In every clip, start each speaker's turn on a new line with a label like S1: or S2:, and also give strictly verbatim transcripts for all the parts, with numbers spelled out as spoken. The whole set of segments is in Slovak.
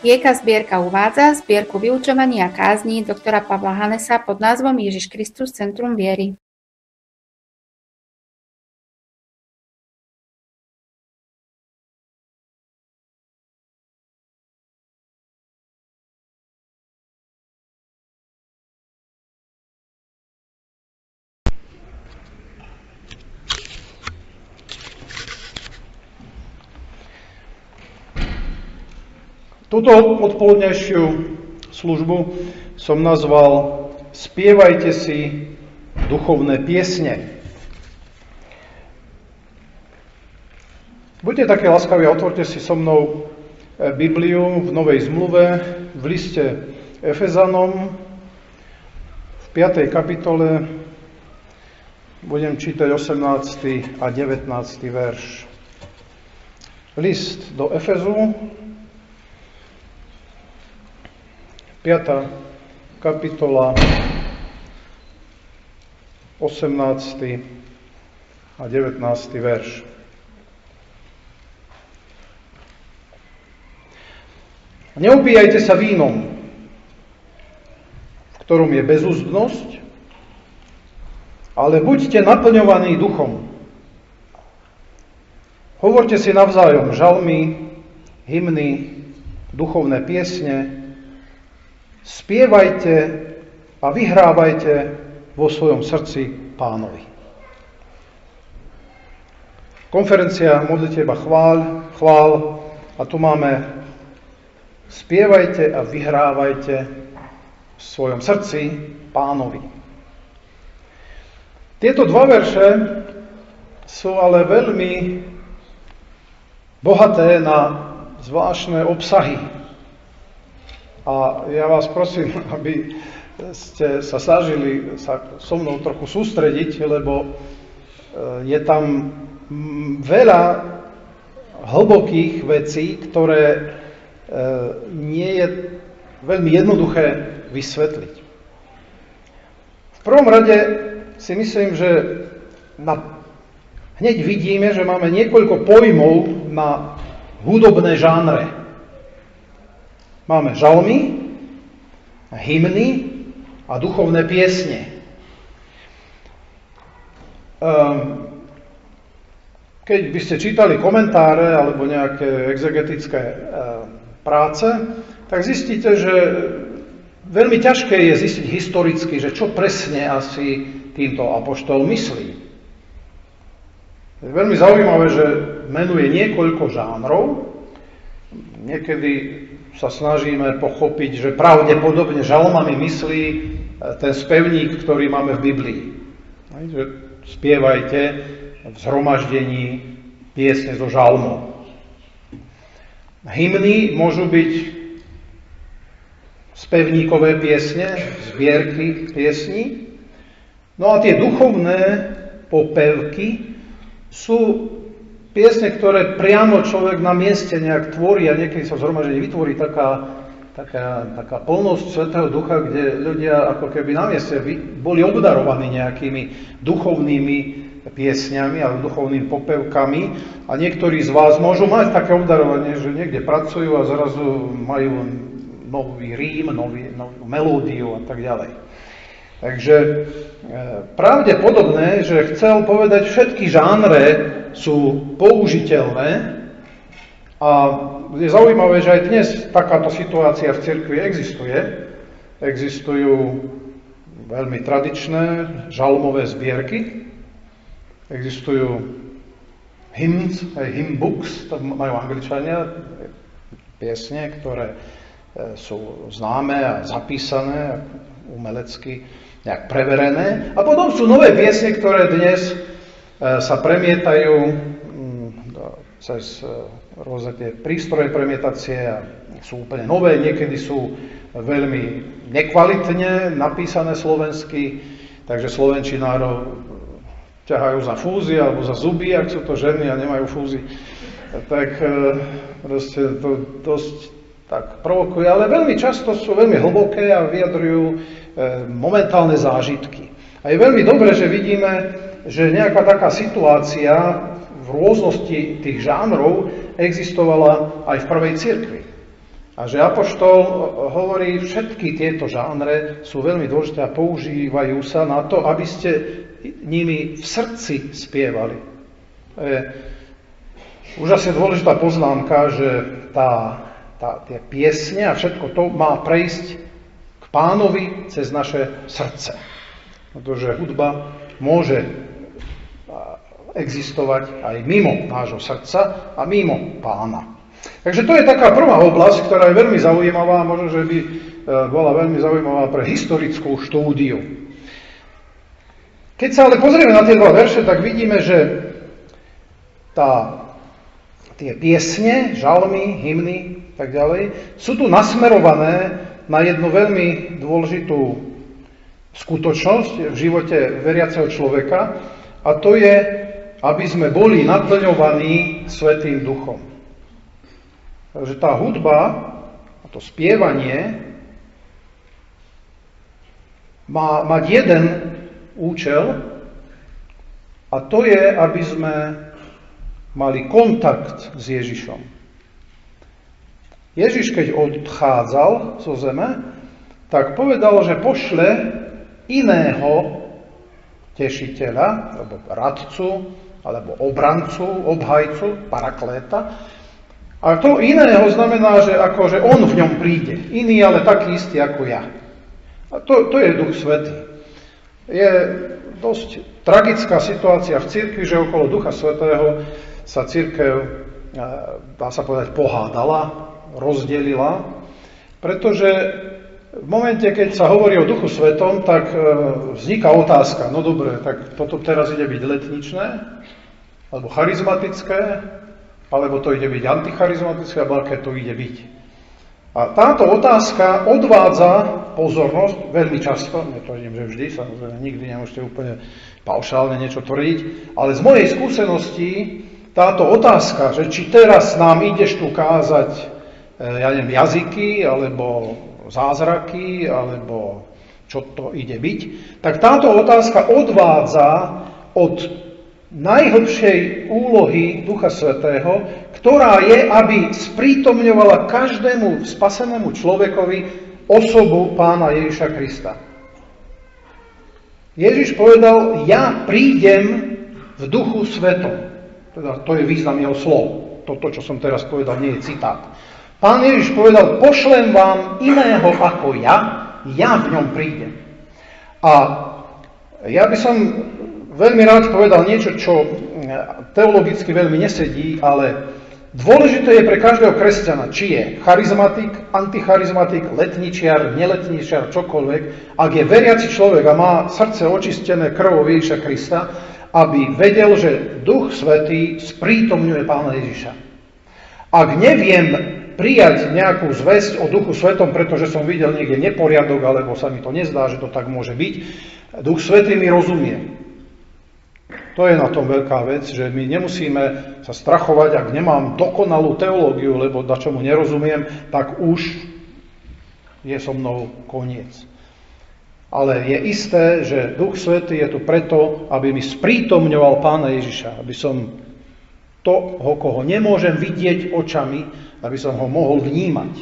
S1: Vieka zbierka uvádza zbierku vyučovania kázní doktora Pavla Hanesa pod názvom Ježiš Kristus centrum viery.
S2: Túto odpoludnejšiu službu som nazval Spievajte si duchovné piesne. Buďte také láskaví a otvorte si so mnou Bibliu v Novej zmluve, v liste Efezanom, v piatej kapitole, budem čítať osemnásty a devätnásty verš. List do Efezu, piata kapitola, osemnásty a devätnásty verš. Neopíjajte sa vínom, v ktorom je bezúzdnosť, ale buďte naplňovaní duchom. Hovorte si navzájom žalmy, hymny, duchovné piesne, spievajte a vyhrávajte vo svojom srdci Pánovi. Konferencia modlitieba chvál, chvál a tu máme spievajte a vyhrávajte v svojom srdci Pánovi. Tieto dva verše sú ale veľmi bohaté na zvláštne obsahy. A ja vás prosím, aby ste sa snažili sa so mnou trochu sústrediť, lebo je tam veľa hlbokých vecí, ktoré nie je veľmi jednoduché vysvetliť. V prvom rade si myslím, že na, hneď vidíme, že máme niekoľko pojmov na hudobné žánre. Máme žalmy, hymny a duchovné piesne. Keď by ste čítali komentáre alebo nejaké exegetické práce, tak zistíte, že veľmi ťažké je zistiť historicky, že čo presne asi týmto apoštol myslí. Je veľmi zaujímavé, že menuje niekoľko žánrov. Niekedy sa snažíme pochopiť, že pravdepodobne žalmami myslí ten spevník, ktorý máme v Biblii. Že spievajte v zhromaždení piesne zo žalmov. Hymny môžu byť spevníkové piesne, zbierky piesní. No a tie duchovné popevky sú piesne, ktoré priamo človek na mieste nejak tvorí a niekedy sa v zhromaždení vytvorí taká, taká, taká plnosť Svätého Ducha, kde ľudia ako keby na mieste boli obdarovaní nejakými duchovnými piesňami alebo duchovnými popevkami a niektorí z vás môžu mať také obdarovanie, že niekde pracujú a zrazu majú nový rím, nový, novú melódiu a tak ďalej. Takže e, pravdepodobné, že chcel povedať, všetky žánre sú použiteľné a je zaujímavé, že aj dnes takáto situácia v cirkvi existuje. Existujú veľmi tradičné žalmové zbierky, existujú hymns, aj hymn books, to majú Angličania, piesne, ktoré sú známe a zapísané umelecky, nejak preverené. A potom sú nové piesne, ktoré dnes sa premietajú cez rôzne tie prístroje premietacie a sú úplne nové, niekedy sú veľmi nekvalitne napísané slovensky, takže slovenčinárov ťahajú za fúzy alebo za zuby, ak sú to ženy a nemajú fúzy, tak proste to dosť tak provokuje, ale veľmi často sú veľmi hlboké a vyjadrujú momentálne zážitky. A je veľmi dobré, že vidíme, že nejaká taká situácia v rôznosti tých žánrov existovala aj v prvej cirkvi. A že apoštol hovorí, všetky tieto žánre sú veľmi dôležité a používajú sa na to, aby ste nimi v srdci spievali. To je úžasne dôležitá poznámka, že tá, tá, tie piesne a všetko to má prejsť k Pánovi cez naše srdce. Pretože hudba môže existovať aj mimo nášho srdca a mimo Pána. Takže to je taká prvá oblasť, ktorá je veľmi zaujímavá, možno, že by bola veľmi zaujímavá pre historickú štúdiu. Keď sa ale pozrieme na tie dva verše, tak vidíme, že tá, tie piesne, žalmy, hymny, tak ďalej, sú tu nasmerované na jednu veľmi dôležitú skutočnosť v živote veriaceho človeka, a to je, aby sme boli naplňovaní Svätým Duchom. Takže tá hudba, a to spievanie, má mať jeden účel, a to je, aby sme mali kontakt s Ježišom. Ježiš, keď odchádzal zo zeme, tak povedal, že pošle iného tešiteľa, alebo radcu, alebo obrancu, obhajcu, parakléta. A to iného znamená, že akože on v ňom príde. Iný, ale taký istý ako ja. A to, to je Duch Svätý. Je dosť tragická situácia v cirkvi, že okolo Ducha Svätého sa cirkev, dá sa povedať, pohádala, rozdelila, pretože v momente, keď sa hovorí o Duchu Svätom, tak vzniká otázka, no dobre, tak toto teraz ide byť letničné, alebo charizmatické, alebo to ide byť anticharizmatické, alebo aké to ide byť. A táto otázka odvádza pozornosť veľmi často, netvrdím, že vždy, samozrejme nikdy nemôžete úplne paušálne niečo tvrdiť, ale z mojej skúsenosti táto otázka, že či teraz nám ideš tu kázať, ja neviem, jazyky, alebo zázraky, alebo čo to ide byť, tak táto otázka odvádza od najhlbšej úlohy Ducha Svätého, ktorá je, aby sprítomňovala každému spasenému človekovi osobu Pána Ježiša Krista. Ježiš povedal, ja prídem v Duchu Svätom. Teda to je význam jeho slov. Toto, čo som teraz povedal, nie je citát. Pán Ježiš povedal, pošlem vám iného ako ja, ja v ňom prídem. A ja by som veľmi rád povedal niečo, čo teologicky veľmi nesedí, ale dôležité je pre každého kresťana, či je charizmatik, anticharizmatik, letničiar, neletničiar, čokoľvek, ak je veriaci človek a má srdce očistené krvou Ježiša Krista, aby vedel, že Duch Svätý sprítomňuje Pána Ježiša. Ak neviem prijať nejakú zvesť o Duchu Svätom, pretože som videl niekde neporiadok, alebo sa mi to nezdá, že to tak môže byť, Duch Svätý mi rozumie. To je na tom veľká vec, že my nemusíme sa strachovať, ak nemám dokonalú teológiu, lebo dačomu nerozumiem, tak už je so mnou koniec. Ale je isté, že Duch Svätý je tu preto, aby mi sprítomňoval Pána Ježiša, aby som toho, koho nemôžem vidieť očami, aby som ho mohol vnímať.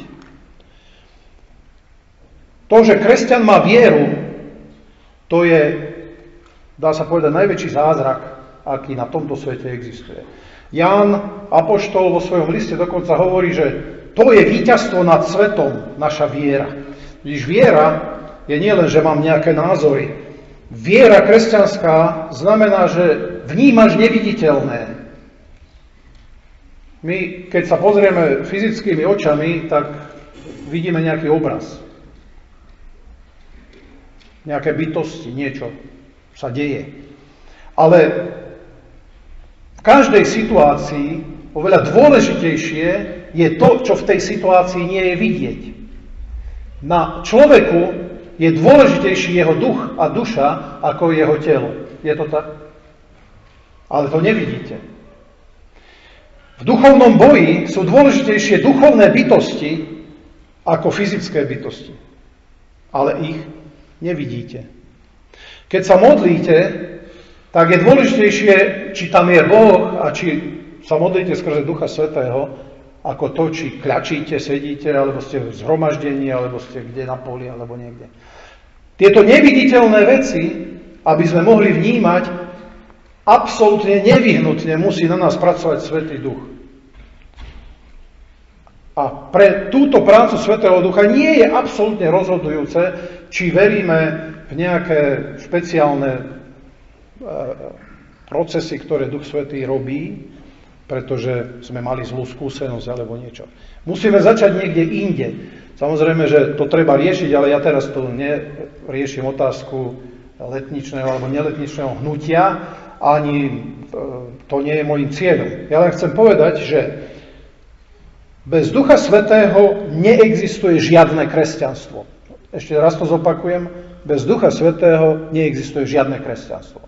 S2: To, že kresťan má vieru, to je, dá sa povedať, najväčší zázrak, aký na tomto svete existuje. Ján apoštol vo svojom liste dokonca hovorí, že to je víťazstvo nad svetom, naša viera. Když viera je nielen, že mám nejaké názory. Viera kresťanská znamená, že vnímaš neviditeľné. My, keď sa pozrieme fyzickými očami, tak vidíme nejaký obraz. Nejaké bytosti, niečo sa deje. Ale v každej situácii oveľa dôležitejšie je to, čo v tej situácii nie je vidieť. Na človeku je dôležitejší jeho duch a duša ako jeho telo. Je to tak? Ale to nevidíte. V duchovnom boji sú dôležitejšie duchovné bytosti ako fyzické bytosti. Ale ich nevidíte. Keď sa modlíte, tak je dôležitejšie, či tam je Boh a či sa modlíte skrze Ducha Svätého, ako to, či kľačíte, sedíte, alebo ste v zhromaždení, alebo ste kde na poli, alebo niekde. Tieto neviditeľné veci, aby sme mohli vnímať, absolútne nevyhnutne musí na nás pracovať Svätý Duch. A pre túto prácu Svätého Ducha nie je absolútne rozhodujúce, či veríme v nejaké špeciálne procesy, ktoré Duch Svätý robí, pretože sme mali zlú skúsenosť alebo niečo. Musíme začať niekde inde. Samozrejme, že to treba riešiť, ale ja teraz tu neriešim otázku letničného alebo neletničného hnutia, ani to nie je môjim cieľom. Ja len chcem povedať, že bez Ducha Svätého neexistuje žiadne kresťanstvo. Ešte raz to zopakujem. Bez Ducha Svätého neexistuje žiadne kresťanstvo.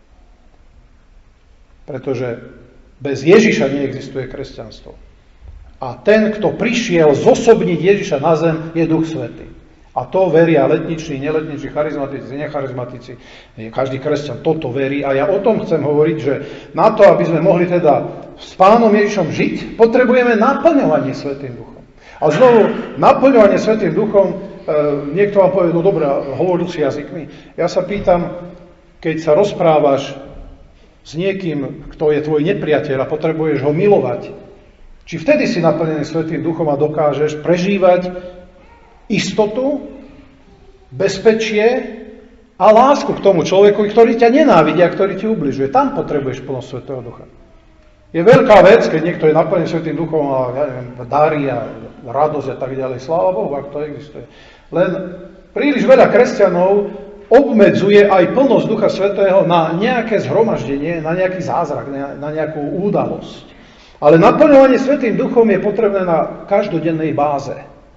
S2: Pretože bez Ježiša neexistuje kresťanstvo. A ten, kto prišiel zosobniť Ježiša na zem, je Duch Svätý. A to veria letniční, neletniční, charizmatici, necharizmatici. Každý kresťan toto verí. A ja o tom chcem hovoriť, že na to, aby sme mohli teda s Pánom Ježišom žiť, potrebujeme naplňovanie Svätým Duchom. A znovu, naplňovanie Svätým Duchom, e, niekto vám povie, no dobré, hovoril si jazykmi. Ja sa pýtam, keď sa rozprávaš s niekým, kto je tvoj nepriateľ a potrebuješ ho milovať, či vtedy si naplnený Svätým Duchom a dokážeš prežívať istotu, bezpečie a lásku k tomu človeku, ktorý ťa nenávidí a ktorý ti ubližuje. Tam potrebuješ plnosť Svätého Ducha. Je veľká vec, keď niekto je naplnený Svätým Duchom a ja neviem, dary a radosť a tak ďalej. Sláva Bohu, ak to existuje. Len príliš veľa kresťanov obmedzuje aj plnosť Ducha Svätého na nejaké zhromaždenie, na nejaký zázrak, na nejakú udalosť. Ale naplňovanie Svätým Duchom je potrebné na každodennej báze.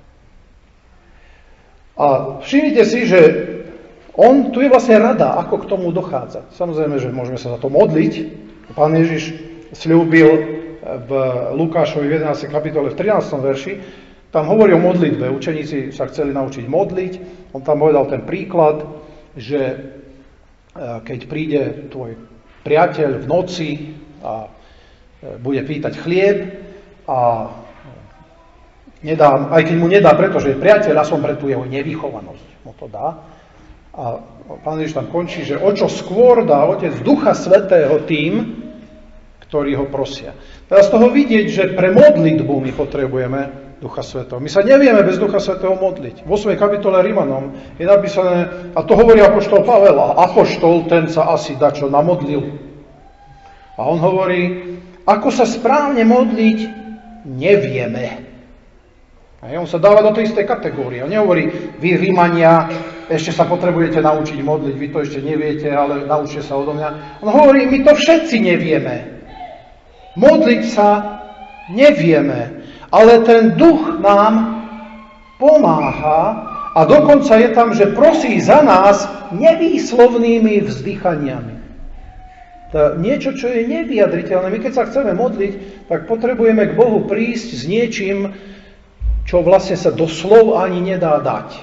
S2: A všimnite si, že on, tu je vlastne rada, ako k tomu dochádza. Samozrejme, že môžeme sa za to modliť. Pán Ježiš sľúbil v Lukášovi v jedenástej kapitole v trinástom verši, tam hovorí o modlitbe. Učeníci sa chceli naučiť modliť. On tam povedal ten príklad, že keď príde tvoj priateľ v noci a bude pýtať chlieb a nedá, aj keď mu nedá, pretože je priateľ, a som pre tú jeho nevychovanosť, mu to dá. A Pán Ježiš tam končí, že o čo skôr dá Otec Ducha Svätého tým, ktorí ho prosia. Teraz z toho vidieť, že pre modlitbu my potrebujeme Ducha Svätého. My sa nevieme bez Ducha Svätého modliť. Vo svojej kapitole Rimanom je napísané, a to hovorí apoštol Pavel, a apoštol ten sa asi dačo namodlil. A on hovorí, ako sa správne modliť, nevieme. A on sa dáva do tej istej kategórie. On nehovorí, vy Rímania, ešte sa potrebujete naučiť modliť, vy to ešte neviete, ale naučte sa odo mňa. On hovorí, my to všetci nevieme. Modliť sa nevieme. Ale ten duch nám pomáha a dokonca je tam, že prosí za nás nevýslovnými vzdychaniami. To niečo, čo je nevyjadriteľné. My keď sa chceme modliť, tak potrebujeme k Bohu prísť s niečím, čo vlastne sa do slov ani nedá dať.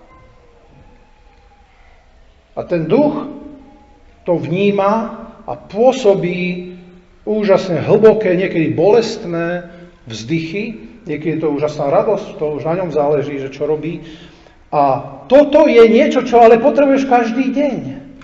S2: A ten duch to vníma a pôsobí úžasne hlboké, niekedy bolestné vzdychy, niekedy je to úžasná radosť, to už na ňom záleží, že čo robí. A toto je niečo, čo ale potrebuješ každý deň.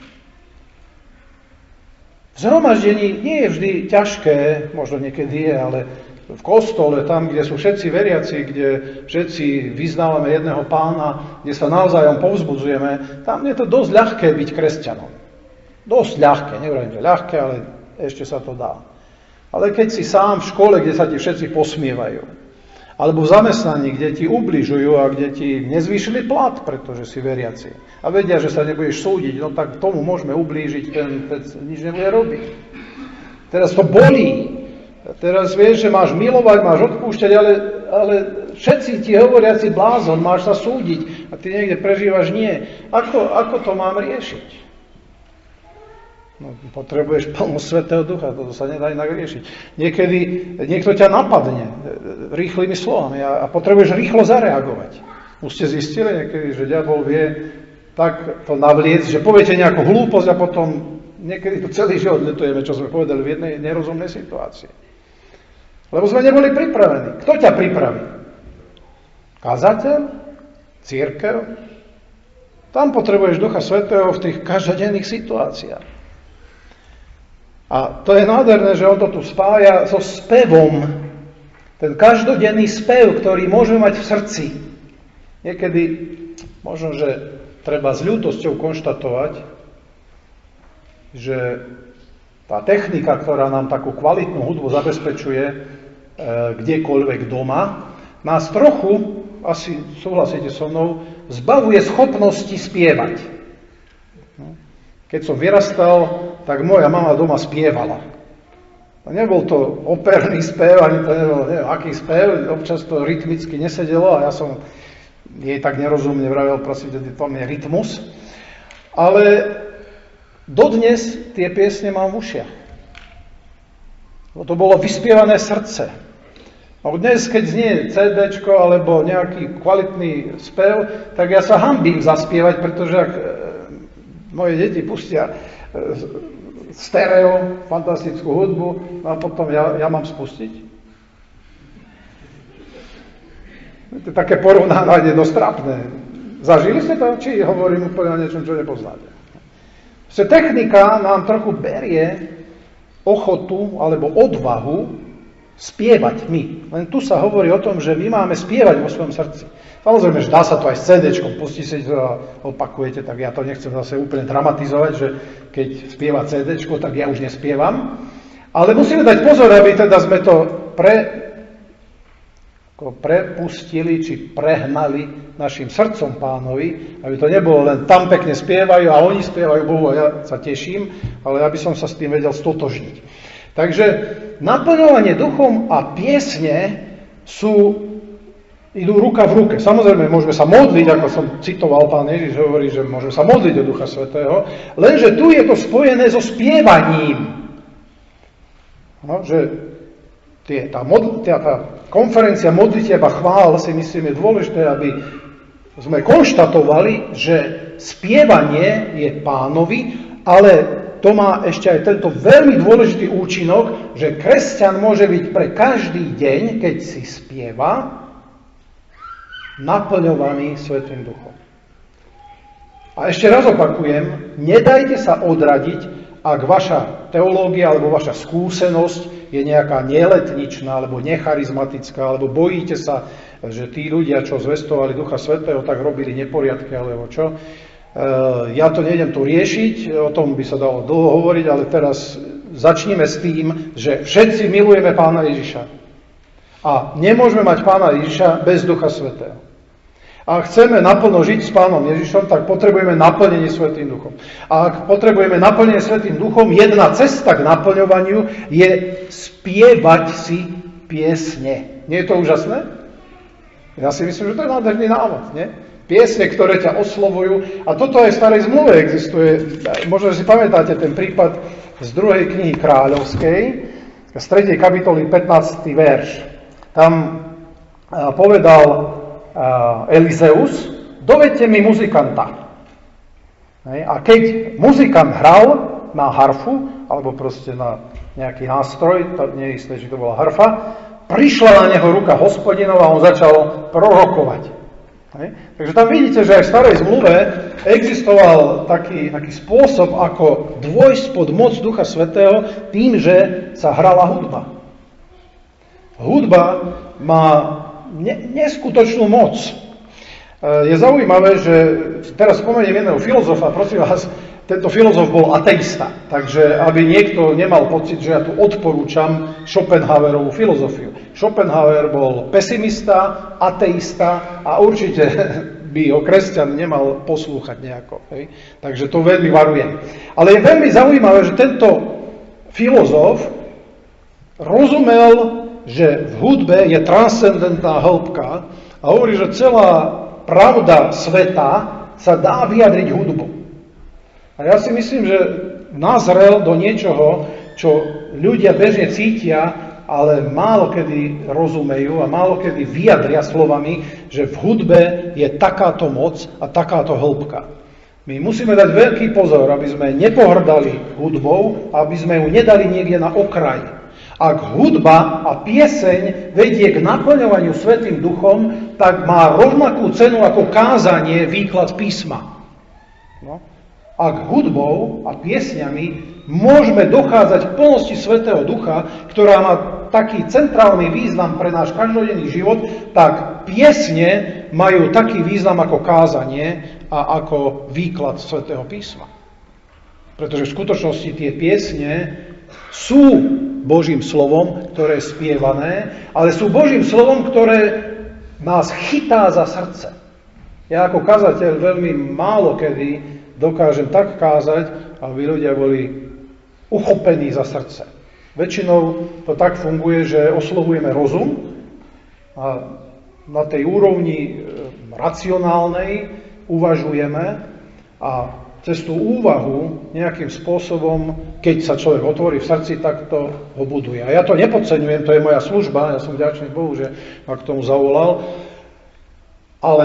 S2: V zhromaždení nie je vždy ťažké, možno niekedy je, ale v kostole, tam, kde sú všetci veriaci, kde všetci vyznávame jedného Pána, kde sa navzájom povzbudzujeme, tam je to dosť ľahké byť kresťanom. Dosť ľahké, nehovorím, že ľahké, ale ešte sa to dá. Ale keď si sám v škole, kde sa ti všetci posmievajú, alebo v zamestnaní, kde ti ubližujú a kde ti nezvýšili plat, pretože si veriaci, a vedia, že sa nebudeš súdiť, no tak tomu môžeme ublížiť, ten, ten nič nebude robiť. Teraz to bolí. Teraz vieš, že máš milovať, máš odpúšťať, ale, ale všetci ti hovoria, si blázon, máš sa súdiť a ty niekde prežívaš nie. Ako, ako to mám riešiť? No, potrebuješ plnosť Svätého Ducha, toto sa nedá inak riešiť. Niekedy niekto ťa napadne rýchlymi slovami a, a potrebuješ rýchlo zareagovať. Už ste zistili niekedy, že diabol vie tak to navliecť, že poviete nejakú hlúposť a potom niekedy to celý život letujeme, čo sme povedali v jednej nerozumnej situácii. Lebo sme neboli pripravení. Kto ťa pripraví? Kazateľ? Cirkev? Tam potrebuješ Ducha Svätého v tých každodenných situáciách. A to je nádherné, že on to tu spája so spevom. Ten každodenný spev, ktorý môžeme mať v srdci. Niekedy možno, že treba s ľútosťou konštatovať, že tá technika, ktorá nám takú kvalitnú hudbu zabezpečuje e, kdekoľvek doma, nás trochu, asi súhlasíte so mnou, zbavuje schopnosti spievať. Keď som vyrastal, tak moja mama doma spievala. A nebol to operný spev, ani to nebol neviem, aký spev, občas to rytmicky nesedelo a ja som jej tak nerozumne vravel, prosím, že to je rytmus. Ale dodnes tie piesne mám v ušiach. To bolo vyspievané srdce. A dnes, keď znie cédéčko alebo nejaký kvalitný spev, tak ja sa hanbím zaspievať, pretože ak e, moje deti pustia e, stereo, fantastickú hudbu, a potom ja, ja mám spustiť. To je také porovnávanie dosť trápne. Zažili ste to, či hovorím úplne o niečom, čo nepoznáte? Že technika nám trochu berie ochotu alebo odvahu spievať my. Len tu sa hovorí o tom, že my máme spievať vo svojom srdci. Samozrejme, že dá sa to aj s cédéčkom, pustí si to a opakujete, tak ja to nechcem zase úplne dramatizovať, že keď spieva cédéčko, tak ja už nespievam. Ale musíme dať pozor, aby teda sme to pre, prepustili, či prehnali našim srdcom Pánovi, aby to nebolo len tam pekne spievajú a oni spievajú Bohu a ja sa teším, ale aby som sa s tým vedel stotožniť. Takže naplňovanie duchom a piesne sú, idú ruka v ruke. Samozrejme, môžeme sa modliť, ako som citoval, Pán Ježiš hovorí, že môžeme sa modliť do Ducha Svätého, lenže tu je to spojené so spievaním. No, že tie, tá, modl, tá, tá konferencia modlitieb a chvál si myslím je dôležité, aby sme konštatovali, že spievanie je Pánovi, ale to má ešte aj tento veľmi dôležitý účinok, že kresťan môže byť pre každý deň, keď si spieva, naplňovaný Svätým Duchom. A ešte raz opakujem, nedajte sa odradiť, ak vaša teológia alebo vaša skúsenosť je nejaká neletničná alebo necharizmatická, alebo bojíte sa, že tí ľudia, čo zvestovali Ducha Svätého, tak robili neporiadky alebo čo. Ja to nejdem tu riešiť, o tom by sa dalo dlho hovoriť, ale teraz začneme s tým, že všetci milujeme Pána Ježiša. A nemôžeme mať Pána Ježiša bez Ducha Svätého. A ak chceme naplno žiť s Pánom Ježišom, tak potrebujeme naplnenie Svätým Duchom. A ak potrebujeme naplnenie Svätým Duchom, jedna cesta k naplňovaniu je spievať si piesne. Nie je to úžasné? Ja si myslím, že to je nádherný návod, nie? Piesne, ktoré ťa oslovujú. A toto aj v Starej zmluve existuje. Možno, že si pamätáte ten prípad z druhej knihy Kráľovskej, z tretej kapitoly pätnásty verš. Tam povedal Elizeus, dovedte mi muzikanta. A keď muzikant hral na harfu, alebo proste na nejaký nástroj, to nie je isté, že to bola harfa, prišla na neho ruka Hospodinova a on začal prorokovať. Hej. Takže tam vidíte, že aj v Starej zmluve existoval taký, taký spôsob, ako dôjsť pod moc Ducha Svätého tým, že sa hrala hudba. Hudba má ne, neskutočnú moc. Je zaujímavé, že teraz spomeniem jedného filozofa, prosím vás, tento filozof bol ateista, takže aby niekto nemal pocit, že ja tu odporúčam Schopenhauerovú filozofiu. Schopenhauer bol pesimista, ateista a určite by ho kresťan nemal poslúchať nejako. Hej? Takže to veľmi varujem. Ale je veľmi zaujímavé, že tento filozof rozumel, že v hudbe je transcendentná hĺbka a hovorí, že celá pravda sveta sa dá vyjadriť hudbou. A ja si myslím, že nazrel do niečoho, čo ľudia bežne cítia, ale málo kedy rozumejú a málo kedy vyjadria slovami, že v hudbe je takáto moc a takáto hĺbka. My musíme dať veľký pozor, aby sme nepohrdali hudbou, aby sme ju nedali niekde na okraj. Ak hudba a pieseň vedie k naplňovaniu Svätým Duchom, tak má rovnakú cenu ako kázanie, výklad písma. No. Ak hudbou a piesňami môžeme dochádzať k plnosti Svätého Ducha, ktorá má taký centrálny význam pre náš každodenný život, tak piesne majú taký význam ako kázanie a ako výklad Svätého písma. Pretože v skutočnosti tie piesne sú Božím slovom, ktoré je spievané, ale sú Božím slovom, ktoré nás chytá za srdce. Ja ako kazateľ veľmi málo kedy dokážem tak kázať, aby ľudia boli uchopení za srdce. Väčšinou to tak funguje, že oslovujeme rozum a na tej úrovni racionálnej uvažujeme a cez tú úvahu nejakým spôsobom, keď sa človek otvorí v srdci, tak to ho buduje. A ja to nepodceňujem, to je moja služba, ja som vďačný Bohu, že ma k tomu zavolal, ale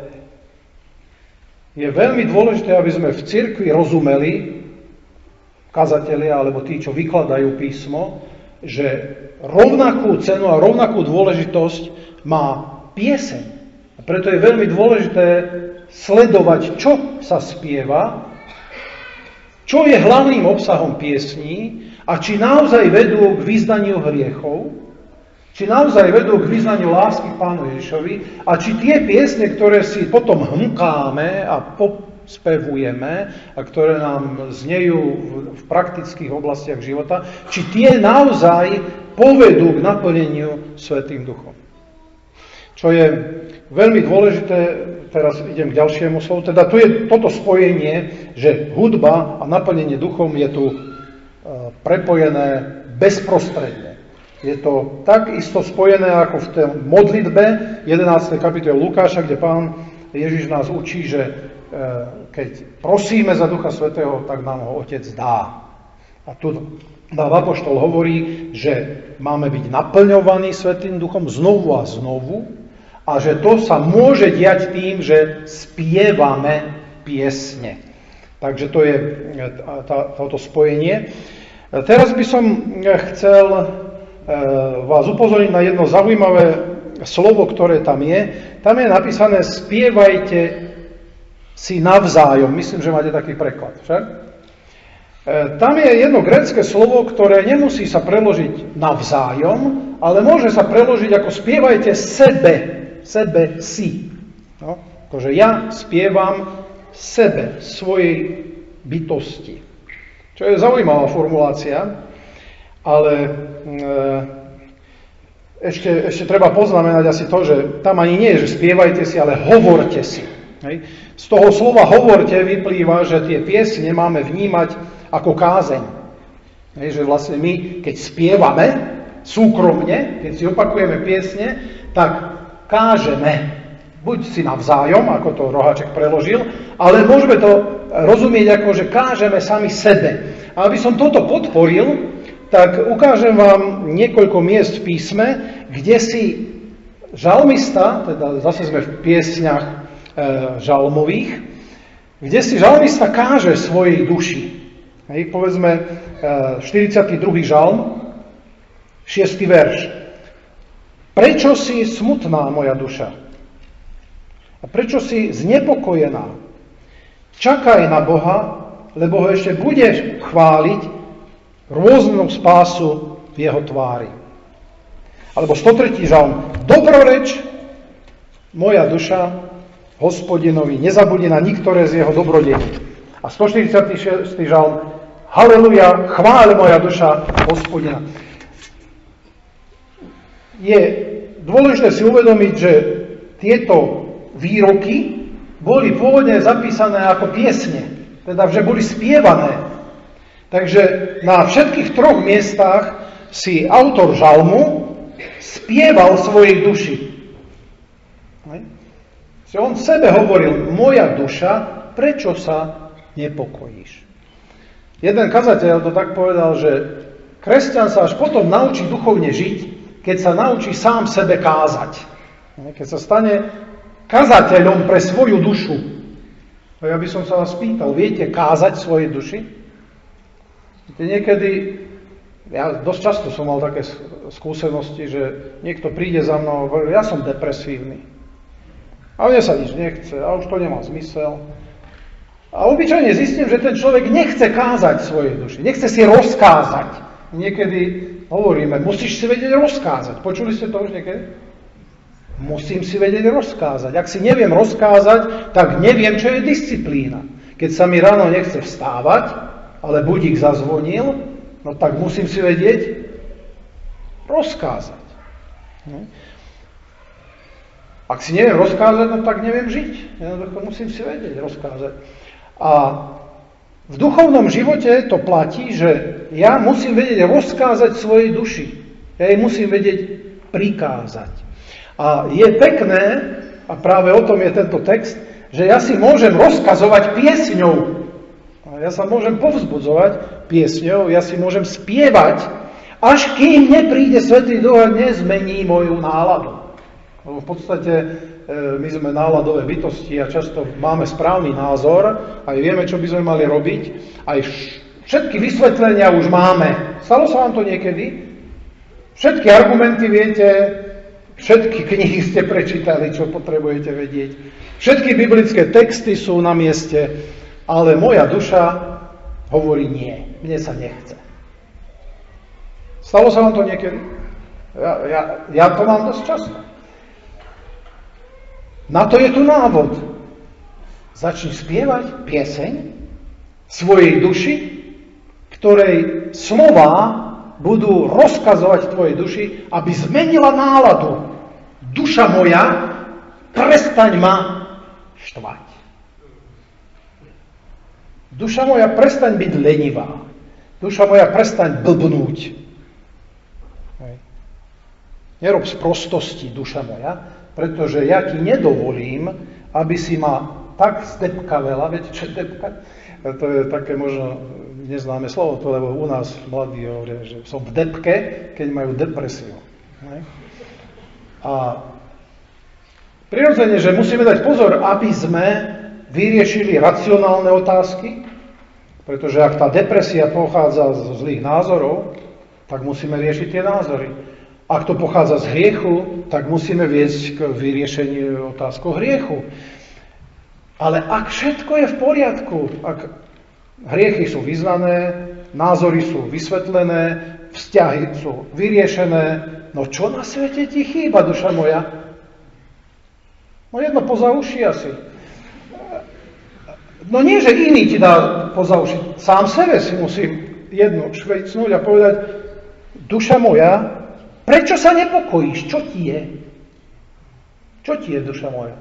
S2: je veľmi dôležité, aby sme v cirkvi rozumeli, kazatelia alebo tí, čo vykladajú písmo, že rovnakú cenu a rovnakú dôležitosť má pieseň. A preto je veľmi dôležité sledovať, čo sa spieva, čo je hlavným obsahom piesní a či naozaj vedú k vyznaniu hriechov, či naozaj vedú k vyznaniu lásky k Pánu Ježišovi a či tie piesne, ktoré si potom hmkáme a pospevujeme a ktoré nám znejú v praktických oblastiach života, či tie naozaj povedú k naplneniu Svätým Duchom. Čo je veľmi dôležité, teraz idem k ďalšiemu slovu, teda tu je toto spojenie, že hudba a naplnenie duchom je tu prepojené bezprostredne. Je to tak isto spojené ako v tej modlitbe jedenástej kapitole Lukáša, kde Pán Ježiš nás učí, že keď prosíme za Ducha Svätého, tak nám ho Otec dá. A tu apoštol hovorí, že máme byť naplňovaní Svätým Duchom znovu a znovu a že to sa môže diať tým, že spievame piesne. Takže to je tá, toto spojenie. Teraz by som chcel vás upozorniť na jedno zaujímavé slovo, ktoré tam je. Tam je napísané spievajte si navzájom. Myslím, že máte taký preklad. Však? Tam je jedno grécke slovo, ktoré nemusí sa preložiť navzájom, ale môže sa preložiť ako spievajte sebe, sebe si. No, akože ja spievam sebe, svojej bytosti. Čo je zaujímavá formulácia, ale e, ešte, ešte treba poznamenať asi to, že tam ani nie je, že spievajte si, ale hovorte si. Hej. Z toho slova hovorte vyplýva, že tie piesne máme vnímať ako kázeň. Hej, že vlastne my, keď spievame súkromne, keď si opakujeme piesne, tak kážeme. Buď si navzájom, ako to Roháček preložil, ale môžeme to rozumieť ako, že kážeme sami sebe. A aby som toto podporil, tak ukážem vám niekoľko miest v písme, kde si žalmista, teda zase sme v piesňach e, žalmových, kde si žalmista káže svojej duši. Hej, povedzme e, štyridsiaty druhý žalm, šiesty verš. Prečo si smutná, moja duša? A prečo si znepokojená? Čakaj na Boha, lebo ho ešte budeš chváliť rôznu spásu v jeho tvári. Alebo stotretí žalm. Dobroreč, moja duša, Hospodinovi, nezabudni na niektoré z jeho dobrodení. A stoštyridsiaty šiesty žalm. Haleluja, chváľ moja duša, Hospodina. Je dôležité si uvedomiť, že tieto výroky boli pôvodne zapísané ako piesne, teda že boli spievané. Takže na všetkých troch miestach si autor žalmu spieval svojej duši. On sebe hovoril, moja duša, prečo sa nepokojíš? Jeden kazateľ to tak povedal, že kresťan sa až potom naučí duchovne žiť, keď sa naučí sám sebe kázať. Keď sa stane kazateľom pre svoju dušu. Ja by som sa vás pýtal, viete kázať svojej duši? Niekedy Ja dosť často som mal také skúsenosti, že niekto príde za mnou a hovorí, ja som depresívny. A mne sa nič nechce, a už to nemá zmysel. A obyčajne zistím, že ten človek nechce kázať svojej duši, nechce si rozkázať. Niekedy hovoríme, musíš si vedieť rozkázať. Počuli ste to už niekedy? Musím si vedieť rozkázať. Ak si neviem rozkázať, tak neviem, čo je disciplína. Keď sa mi ráno nechce vstávať, ale budík zazvonil, no tak musím si vedieť rozkázať. Ak si neviem rozkázať, no tak neviem žiť. Jednoducho musím si vedieť rozkázať. A v duchovnom živote to platí, že ja musím vedieť rozkázať svojej duši. Ja jej musím vedieť prikázať. A je pekné, a práve o tom je tento text, že ja si môžem rozkazovať piesňou. Ja sa môžem povzbudzovať piesňou, ja si môžem spievať, až kým nepríde Svätý Duch a nezmení moju náladu. V podstate my sme náladové bytosti a často máme správny názor, aj vieme, čo by sme mali robiť, aj všetky vysvetlenia už máme. Stalo sa vám to niekedy? Všetky argumenty viete, všetky knihy ste prečítali, čo potrebujete vedieť. Všetky biblické texty sú na mieste, ale moja duša hovorí nie, mne sa nechce. Stalo sa vám to niekedy? Ja, ja, ja to mám dosť často. Na to je tu návod. Začni spievať pieseň svojej duši, ktorej slová budú rozkazovať tvojej duši, aby zmenila náladu. Duša moja, prestaň ma štvať. Duša moja, prestaň byť lenivá. Duša moja, prestaň blbnúť. Nerob z prostosti, duša moja, pretože ja ti nedovolím, aby si ma tak zdepkavela, viete, čo depkať? To je také možno neznáme slovo, to, lebo u nás mladí hovoria, že som v depke, keď majú depresiu. A prirodzene, že musíme dať pozor, aby sme vyriešili racionálne otázky, pretože ak tá depresia pochádza zo zlých názorov, tak musíme riešiť tie názory. Ak to pochádza z hriechu, tak musíme viesť k vyriešeniu otázku hriechu. Ale ak všetko je v poriadku, ak hriechy sú vyznané, názory sú vysvetlené, vzťahy sú vyriešené, no čo na svete ti chýba, duša moja? No jedno poza uši asi. No nie, že iný ti dá poza uši. Sám sebe si musím jednu švejcnúť a povedať, duša moja, prečo sa nepokojíš? Čo ti je? Čo ti je, duša moja?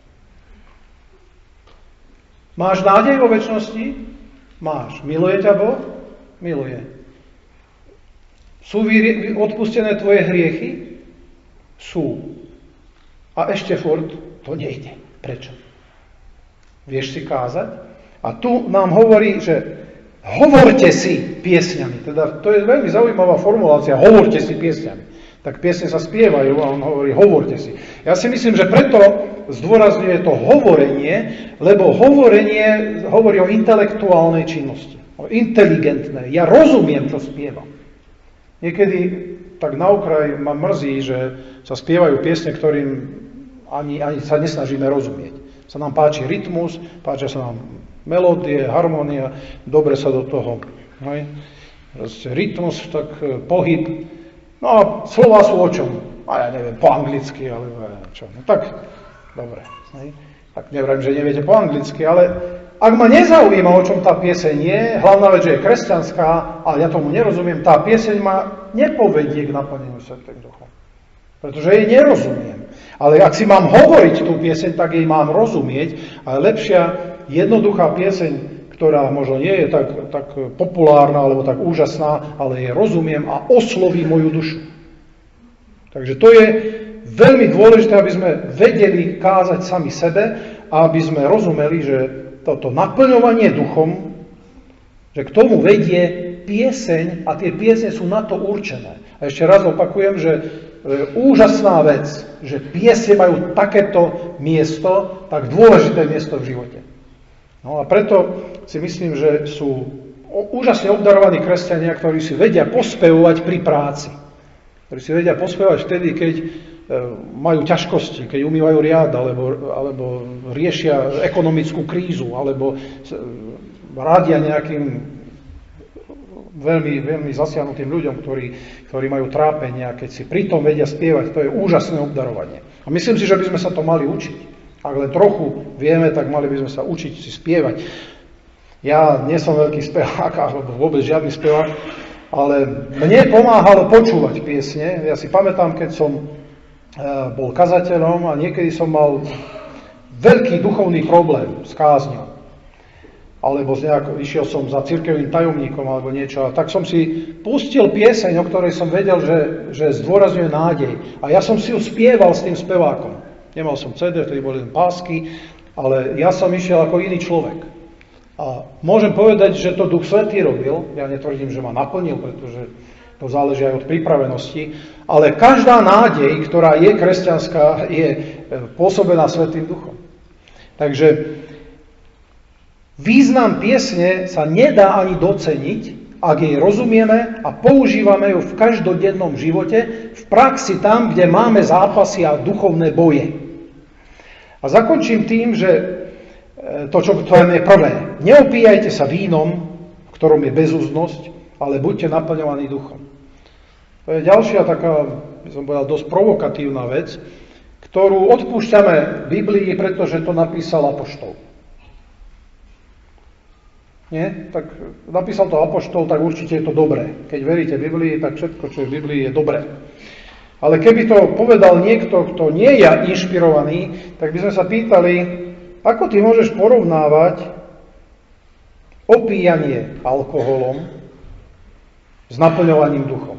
S2: Máš nádej vo večnosti? Máš. Miluje ťa Boh? Miluje. Sú odpustené tvoje hriechy? Sú. A ešte furt to nejde. Prečo? Vieš si kázať? A tu nám hovorí, že hovorte si piesňami. Teda to je veľmi zaujímavá formulácia. Hovorte si piesňami. Tak piesne sa spievajú a on hovorí, hovorte si. Ja si myslím, že preto zdôrazňuje to hovorenie, lebo hovorenie hovorí o intelektuálnej činnosti. O inteligentnej. Ja rozumiem, čo spievam. Niekedy tak na okraj ma mrzí, že sa spievajú piesne, ktorým ani, ani sa nesnažíme rozumieť. Sa nám páči rytmus, páčia sa nám melódie, harmónia, dobre sa do toho. Hej. Proste rytmus, tak pohyb. No a slová sú o čom? A ja neviem, po anglicky, alebo čo. No tak, dobre. Hej. Tak nevrajím, že neviete po anglicky, ale ak ma nezaujíma, o čom tá pieseň je, hlavná vec, že je kresťanská, ale ja tomu nerozumiem, tá pieseň ma nepovedie k naplneniu Svätým Duchom. Pretože jej nerozumiem. Ale ak si mám hovoriť tú pieseň, tak jej mám rozumieť. A lepšia, jednoduchá pieseň, ktorá možno nie je tak, tak populárna alebo tak úžasná, ale jej rozumiem a osloví moju dušu. Takže to je veľmi dôležité, aby sme vedeli kázať sami sebe a aby sme rozumeli, že toto naplňovanie duchom, že k tomu vedie pieseň a tie piesne sú na to určené. A ešte raz opakujem, že úžasná vec, že piesne majú takéto miesto, tak dôležité miesto v živote. No a preto si myslím, že sú úžasne obdarovaní kresťania, ktorí si vedia pospevovať pri práci. Ktorí si vedia pospevovať vtedy, keď majú ťažkosti, keď umývajú riad, alebo, alebo riešia ekonomickú krízu, alebo radia nejakým veľmi, veľmi zasiahnutým ľuďom, ktorí, ktorí majú trápenia, keď si pritom vedia spievať, to je úžasné obdarovanie. A myslím si, že by sme sa to mali učiť. Ak len trochu vieme, tak mali by sme sa učiť si spievať. Ja nie som veľký spevák, alebo vôbec žiadny spevák, ale mne pomáhalo počúvať piesne. Ja si pamätám, keď som bol kazateľom a niekedy som mal veľký duchovný problém s kázňou. Alebo nejak, išiel som za cirkevným tajomníkom alebo niečo. A tak som si pustil pieseň, o ktorej som vedel, že, že zdôrazňuje nádej. A ja som si ju spieval s tým spevákom. Nemal som cé dé, vtedy boli len pásky, ale ja som išiel ako iný človek. A môžem povedať, že to Duch Svätý robil. Ja netvrdím, že ma naplnil, pretože to záleží aj od pripravenosti, ale každá nádej, ktorá je kresťanská, je pôsobená Svätým Duchom. Takže význam piesne sa nedá ani doceniť, ak jej rozumieme a používame ju v každodennom živote, v praxi tam, kde máme zápasy a duchovné boje. A zakončím tým, že to, čo to je prvé, neopíjajte sa vínom, v ktorom je bezúznosť, ale buďte naplňovaní duchom. To je ďalšia taká, by som povedal, dosť provokatívna vec, ktorú odpúšťame v Biblii, pretože to napísal apoštol. Nie? Tak napísal to apoštol, tak určite je to dobré. Keď veríte Biblii, tak všetko, čo je v Biblii, je dobré. Ale keby to povedal niekto, kto nie je inšpirovaný, tak by sme sa pýtali, ako ty môžeš porovnávať opíjanie alkoholom s naplňovaním duchom.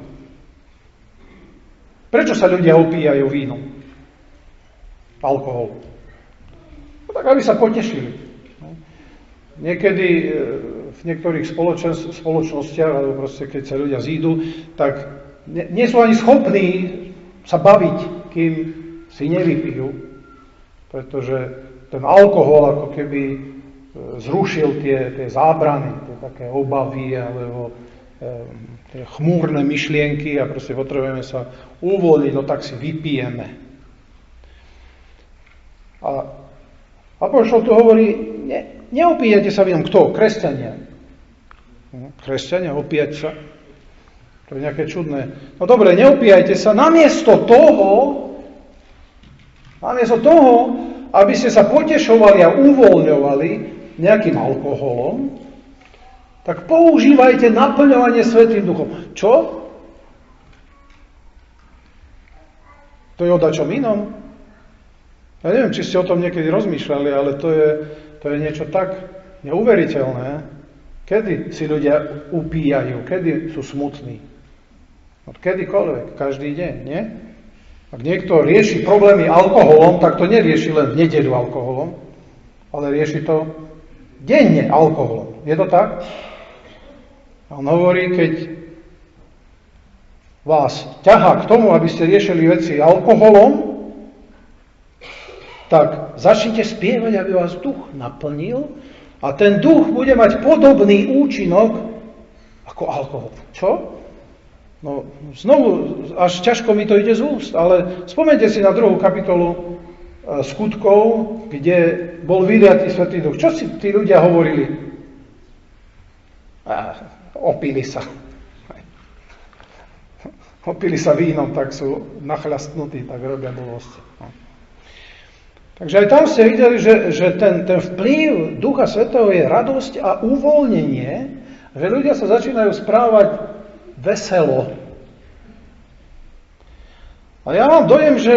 S2: Prečo sa ľudia opíjajú vínom? Alkohol. No tak, aby sa potešili. Niekedy v niektorých spoločnostiach, alebo proste keď sa ľudia zídu, tak nie sú ani schopní sa baviť, kým si nevypijú. Pretože ten alkohol ako keby zrušil tie, tie zábrany, tie také obavy, alebo tie chmúrne myšlienky a proste potrebujeme sa uvoľniť, no tak si vypijeme. A apoštol tu hovorí, ne, neopíjate sa vínom. Kto? Kresťania. Kresťania, opíjať sa? To je nejaké čudné. No dobre, neopíjajte sa. Namiesto toho, namiesto toho, aby ste sa potešovali a uvoľňovali nejakým alkoholom, tak používajte naplňovanie Svätým Duchom. Čo? To je o dačom inom. Ja neviem, či ste o tom niekedy rozmýšľali, ale to je, to je niečo tak neuveriteľné. Kedy si ľudia upíjajú? Kedy sú smutní? Od kedykoľvek, každý deň, nie? Ak niekto rieši problémy alkoholom, tak to nerieši len v nedeľu alkoholom, ale rieši to denne alkoholom. Je to tak? A on hovorí, keď vás ťahá k tomu, aby ste riešili veci alkoholom, tak začnite spievať, aby vás duch naplnil a ten duch bude mať podobný účinok ako alkohol. Čo? No, znovu, až ťažko mi to ide z úst, ale spomeňte si na druhú kapitolu Skutkov, kde bol vyliatý Svätý Duch. Čo si tí ľudia hovorili? Ah, opili sa. Opili sa vínom, tak sú nachľastnutí, tak robia blbosti. No. Takže aj tam ste videli, že, že ten, ten vplyv Ducha Svätého je radosť a uvoľnenie, že ľudia sa začínajú správať veselo. A ja mám dojem, že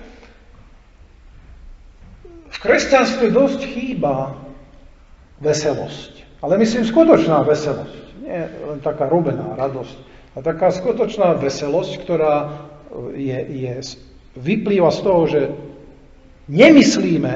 S2: v kresťanstve dosť chýba veselosť. Ale myslím skutočná veselosť. Nie len taká robená radosť. A taká skutočná veselosť, ktorá je, je, vyplýva z toho, že nemyslíme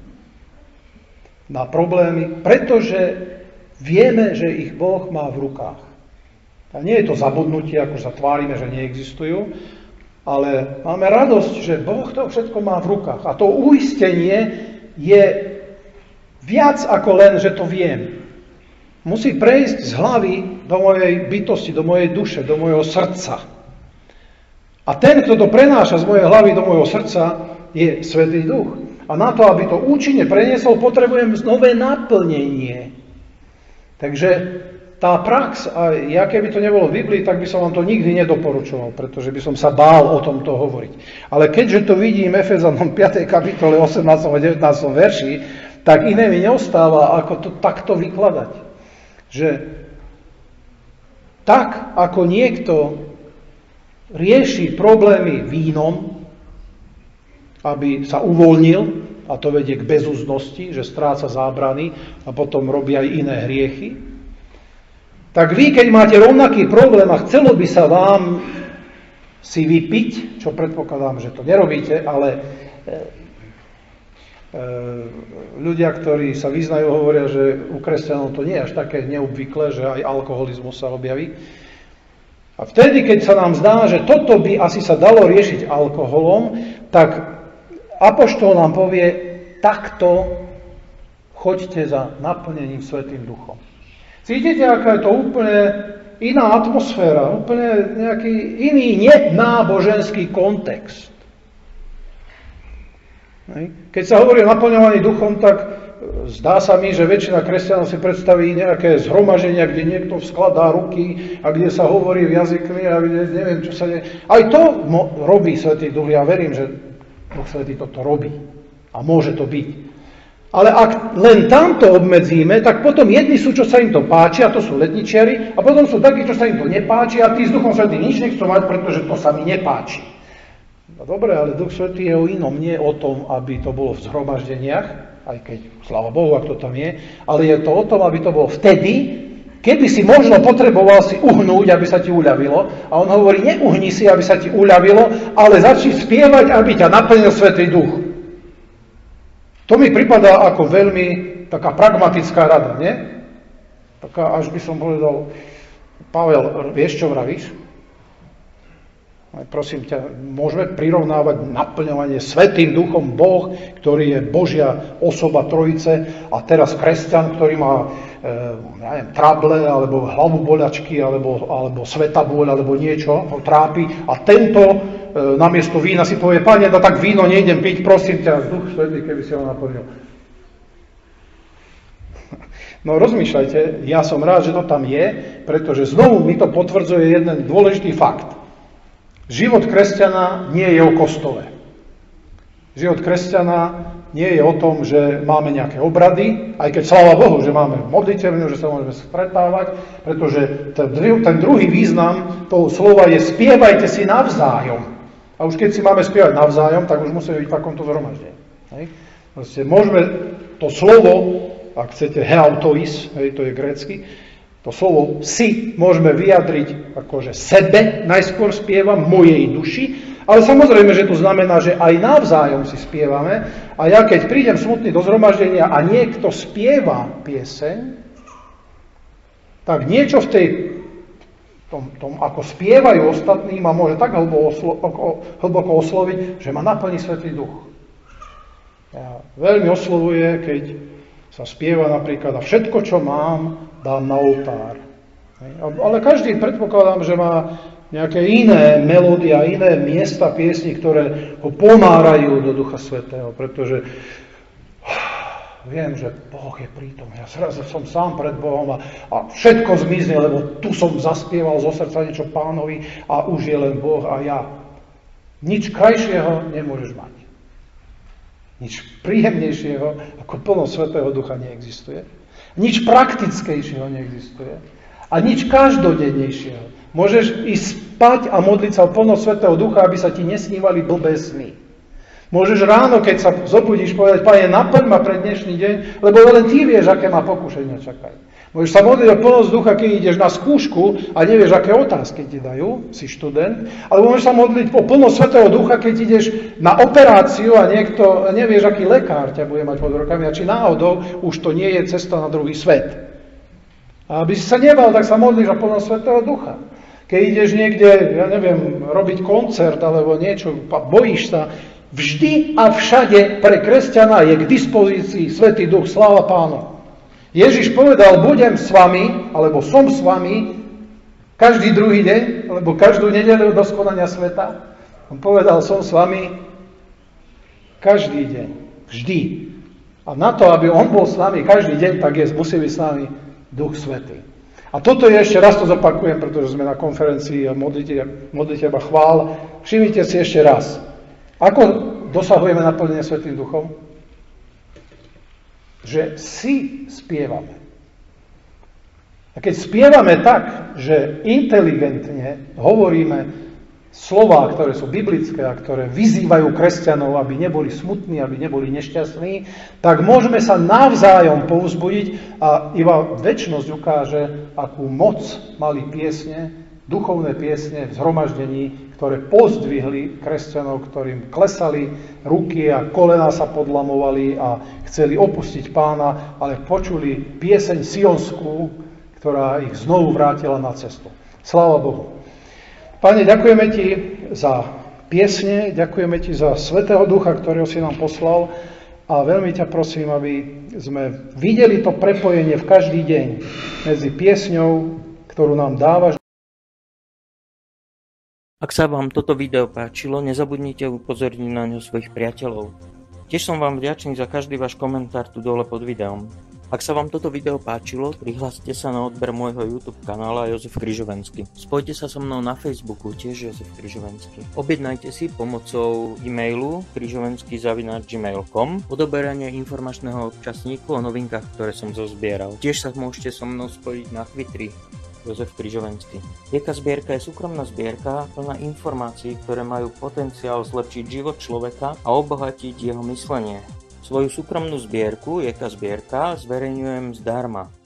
S2: na problémy, pretože vieme, že ich Boh má v rukách. A nie je to zabudnutie, ako sa tvárime, že neexistujú, ale máme radosť, že Boh to všetko má v rukách. A to uistenie je viac ako len, že to viem. musí prejsť z hlavy do mojej bytosti, do mojej duše, do mojho srdca. A ten, kto to prenáša z mojej hlavy do mojho srdca, je Svätý Duch. A na to, aby to účinne preniesol, potrebujem nové naplnenie. Takže tá prax, a ja keby to nebolo v Biblii, tak by som vám to nikdy nedoporučoval, pretože by som sa bál o tomto hovoriť. Ale keďže to vidím Efezanom piatej kapitole osemnástom a devätnástom verši, tak iné mi neostáva, ako to takto vykladať. Že tak, ako niekto rieši problémy vínom, aby sa uvoľnil, a to vedie k bezúznosti, že stráca zábrany a potom robí aj iné hriechy, tak vy, keď máte rovnaký problém a chcelo by sa vám si vypiť, čo predpokladám, že to nerobíte, ale e, e, ľudia, ktorí sa vyznajú, hovoria, že u kresťanov to nie je až také neobvyklé, že aj alkoholizmus sa objaví. A vtedy, keď sa nám zdá, že toto by asi sa dalo riešiť alkoholom, tak apoštol nám povie, takto choďte za naplnením Svätým Duchom. Cítite, aká je to úplne iná atmosféra, úplne nejaký iný nenáboženský kontext. Keď sa hovorí o naplňovaní duchom, tak zdá sa mi, že väčšina kresťanov si predstaví nejaké zhromaženia, kde niekto skladá ruky a kde sa hovorí v jazykmi a kde neviem, čo sa deje. Aj to robí Svätý Duch. Ja verím, že Duch Svätý toto robí. A môže to byť. Ale ak len tamto obmedzíme, tak potom jedni sú, čo sa im to páči, a to sú letničiari, a potom sú takí, čo sa im to nepáči, a tí s Duchom Svätým nič nechcú mať, pretože to sa mi nepáči. No dobre, ale Duch Svätý je o inom, nie o tom, aby to bolo v zhromaždeniach, aj keď, sláva Bohu, ak to tam je, ale je to o tom, aby to bolo vtedy, keby si možno potreboval si uhnúť, aby sa ti uľavilo, a on hovorí, neuhni si, aby sa ti uľavilo, ale začni spievať, aby ťa naplnil Svätý Duch. To mi pripadá ako veľmi taká pragmatická rada, nie? Taká, až by som povedal, Pavel, vieš, čo vravíš? Prosím ťa, môžeme prirovnávať naplňovanie Svätým Duchom Boh, ktorý je Božia osoba Trojice, a teraz kresťan, ktorý má e, ja neviem, trable, alebo hlavu boľačky, alebo, alebo svetabôľ, alebo niečo ho trápi, a tento e, namiesto vína si povie, Pane, no tak víno nejdem piť, prosím ťa, Duch Svätý, keby si ho naplnil. No rozmýšľajte, ja som rád, že to tam je, pretože znovu mi to potvrdzuje jeden dôležitý fakt. Život kresťana nie je o kostole. Život kresťana nie je o tom, že máme nejaké obrady, aj keď sláva Bohu, že máme modliteľňu, že sa môžeme stretávať, pretože ten druhý význam toho slova je spievajte si navzájom. A už keď si máme spievať navzájom, tak už musíme byť v takomto zhromaždení. Proste môžeme to slovo, ak chcete heautois, hej, to je grécky, to slovo si môžeme vyjadriť akože sebe, najskôr spievam, mojej duši, ale samozrejme, že to znamená, že aj navzájom si spievame, a ja keď prídem smutný do zhromaždenia a niekto spieva pieseň, tak niečo v tej, tom, tom ako spievajú ostatní, ma môže tak hlboko, oslo, hlboko osloviť, že ma naplní Svätý Duch. Ja, veľmi oslovuje, keď sa spieva napríklad a všetko, čo mám, dám na oltár. Ale každý, predpokladám, že má nejaké iné melódie a iné miesta piesni, ktoré ho ponárajú do Ducha Svätého, pretože viem, že Boh je prítomný. Ja zrazu som sám pred Bohom a, a všetko zmizne, lebo tu som zaspieval zo srdca niečo Pánovi a už je len Boh a ja. Nič krajšieho nemôžeš mať. Nič príjemnejšieho ako plno Svätého Ducha neexistuje. Nič praktickejšieho neexistuje. A nič každodennejšieho. Môžeš ísť spať a modliť sa o plnosť Svätého Ducha, aby sa ti nesnívali blbé sny. Môžeš ráno, keď sa zobudíš, povedať, Pane, naplň ma pre dnešný deň, lebo len ty vieš, aké ma pokušenia čakajú. Môžeš sa modliť o plnosť ducha, keď ideš na skúšku a nevieš, aké otázky ti dajú, si študent, alebo môžeš sa modliť o plnosť Svätého Ducha, keď ideš na operáciu a niekto, nevieš, aký lekár ťa bude mať pod rukami, a či náhodou už to nie je cesta na druhý svet. A aby si sa nebal, tak sa modlíš o plnosť Svätého Ducha. Keď ideš niekde, ja neviem, robiť koncert alebo niečo, bojíš sa, vždy a všade pre kresťana je k dispozícii Svätý Duch, sláva Pánu. Ježiš povedal, budem s vami, alebo som s vami každý druhý deň, alebo každú nedeľu do skonania sveta. On povedal, som s vami každý deň, vždy. A na to, aby on bol s nami každý deň, tak je, musí byť s nami Duch Svätý. A toto je, ešte raz to zopakujem, pretože sme na konferencii a modliteba chvál. Všimnite si ešte raz. Ako dosahujeme naplnenie Svätým Duchom? Že si spievame. A keď spievame tak, že inteligentne hovoríme slová, ktoré sú biblické a ktoré vyzývajú kresťanov, aby neboli smutní, aby neboli nešťastní, tak môžeme sa navzájom povzbudiť a iba večnosť ukáže, akú moc mali piesne, duchovné piesne v zhromaždení, ktoré pozdvihli kresťanov, ktorým klesali ruky a kolená sa podlamovali a chceli opustiť Pána, ale počuli pieseň sionskú, ktorá ich znovu vrátila na cestu. Sláva Bohu. Pane, ďakujeme Ti za piesne, ďakujeme Ti za Svätého Ducha, ktorého si nám poslal a veľmi ťa prosím, aby sme videli to prepojenie v každý deň medzi piesňou, ktorú nám dávaš.
S3: Ak sa vám toto video páčilo, nezabudnite upozorniť na ňo svojich priateľov. Tiež som vám vďačný za každý váš komentár tu dole pod videom. Ak sa vám toto video páčilo, prihláste sa na odber môjho YouTube kanála Jozef Križovenský. Spojte sa so mnou na Facebooku, tiež Jozef Križovenský. Objednajte si pomocou e-mailu križovenský zavináč gmail bodka com odoberanie informačného občasníku o novinkách, ktoré som zozbieral. Tiež sa môžete so mnou spojiť na Twitteri. Jozef Križovenský. Jeka zbierka je súkromná zbierka plná informácií, ktoré majú potenciál zlepšiť život človeka a obohatiť jeho myslenie. Svoju súkromnú zbierku Jeka zbierka zverejňujem zdarma.